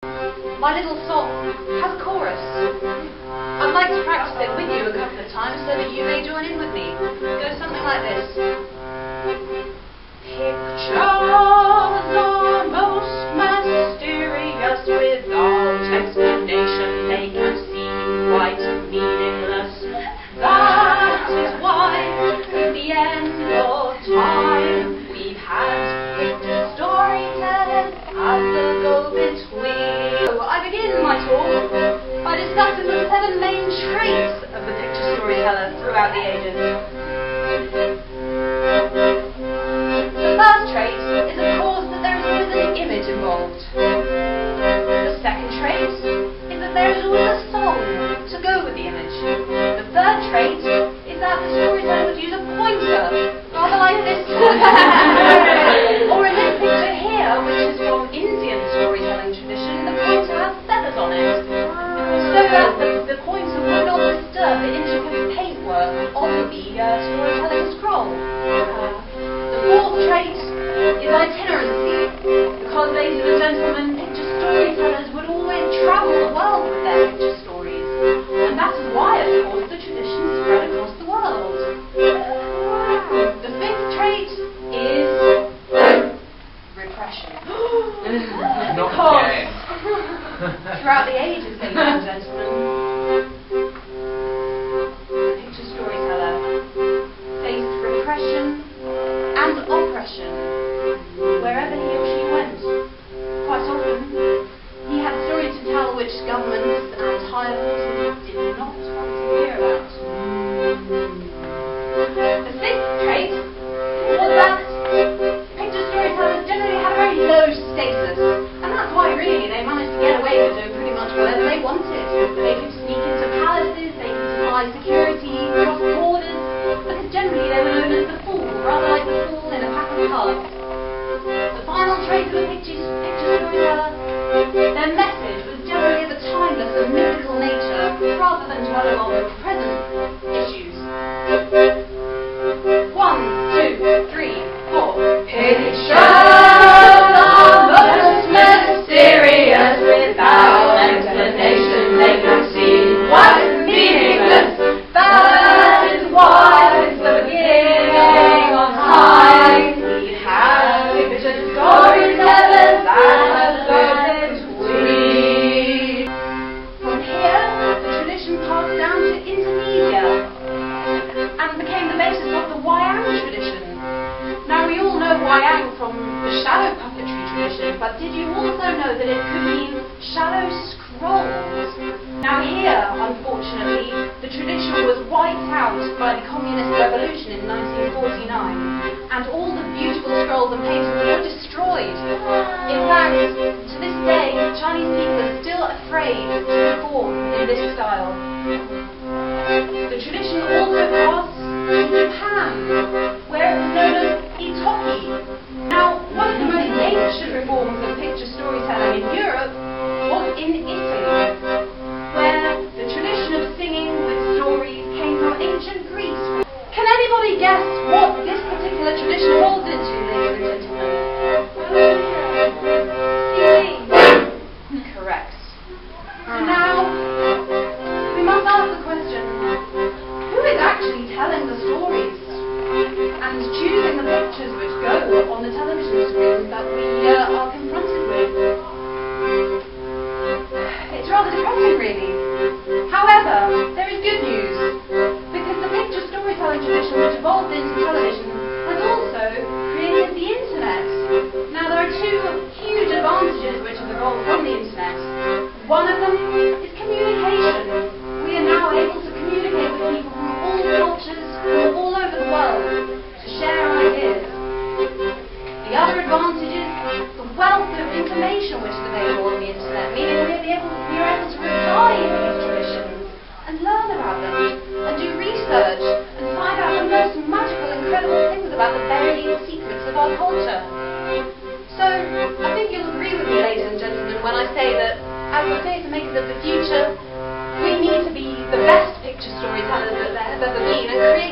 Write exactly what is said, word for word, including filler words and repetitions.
My little song has a chorus. I'd like to practice it with you a couple of times so that you may join in with me. It goes something like this. Pictures are most mysterious without explanation. They can seem quite meaningless. That is why, at the end of time, we've had picture storytellers as the go-between. So I begin my talk by discussing the seven main traits of the picture storyteller throughout the ages. The first trait is, of course, that there is always an image involved. The second trait is that there is always a song to go with the image. The third trait is that the storyteller would use a pointer, rather like this one. Or in this picture here, which is from Indian storytelling tradition, the pointer has feathers on it, so that the, the pointer would not disturb the intricate paintwork on the uh, storytelling scroll. The fourth trait is itinerancy, because, ladies and gentlemen, picture storytellers would always travel the world with their picture stories, and that is why, of course, the tradition spread across the world. The fifth trait is repression. Because throughout the ages, ladies and gentlemen, the picture storyteller faced repression and oppression wherever he or she went. Quite often, he had stories to tell which governments and higher forces did not want to hear about. The sixth trait was that picture storytellers generally had a very low status, and that's why really they managed to get away with doing pretty much whatever they wanted. They could sneak into palaces, they could supply security, cross borders, because generally they were known as the fool, rather like the fool in a pack of cards. The final trait of a picture, picture storyteller, their message was generally of a timeless and mythical nature, rather than dwelling on present issues. One, two, three, four. Pictures are most mysterious without explanation. They can seem quite meaningless. That is why it's the beginning of time. We have picture storytellers and go-between. From here, the tradition passed down to Indonesia and became the basis of the wayang tradition. Now, we all know wayang from the shadow puppetry tradition, but did you also know that it could mean shadow scrolls? Now here, unfortunately, the tradition was wiped out by the communist revolution in nineteen forty-nine, and all the beautiful scrolls and paintings were destroyed. In fact, to this day, Chinese people are still afraid to perform in this style. The tradition also passed to Japan, where it was known as itoki. Now, one of the most ancient reforms of picture storytelling in Europe was in Italy, where the tradition of singing with stories came from ancient Greece. Can anybody guess what this particular tradition falls into, ladies and gentlemen? Correct. So now, we must ask the question, who is actually telling the stories and choosing the pictures which go on the television screens that we uh, are confronted with? It's rather depressing, really. However, there is good news, because the picture storytelling tradition which evolved into television has also created the internet. Now, there are two huge advantages which have evolved from the internet. One of them is communication. We are now able to communicate with people from all cultures, from all over the world, to share ideas. The other advantage is the wealth of information which is available on the internet, meaning we are able, we are able to revive these traditions and learn about them, and do research, and find out the most magical, incredible things about the buried secrets of our culture. So, I think you'll agree with me, ladies and gentlemen, when I say that, as the theatre makers of the future, we need to be the best picture storytellers that there have ever been, and create